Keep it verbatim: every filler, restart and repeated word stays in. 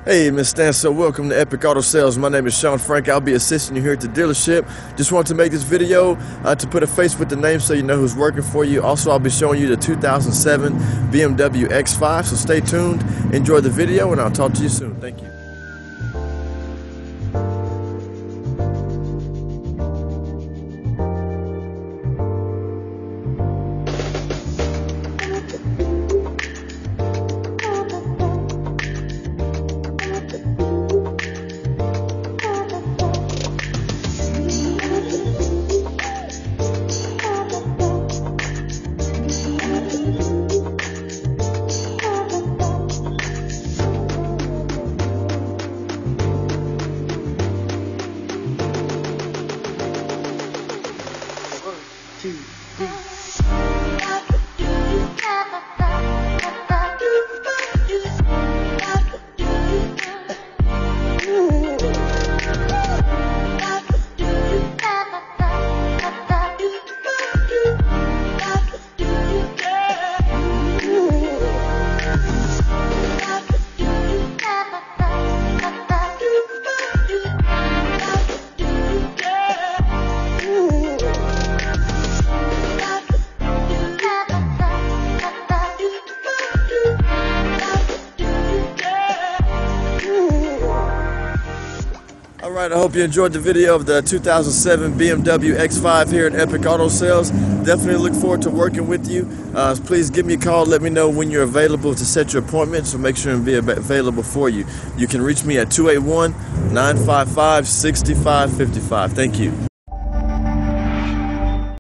Hey, Miss Stan, so welcome to Epic Auto Sales. My name is Sean Frank. I'll be assisting you here at the dealership. Just wanted to make this video uh, to put a face with the name so you know who's working for you. Also, I'll be showing you the two thousand seven B M W X five, so stay tuned, enjoy the video, and I'll talk to you soon. Thank you. Two, three. Alright, I hope you enjoyed the video of the two thousand seven B M W X five here at Epic Auto Sales. Definitely look forward to working with you. Uh, please give me a call. Let me know when you're available to set your appointment, so make sure and be available for you. You can reach me at two eight one, nine five five, six five five five. Thank you.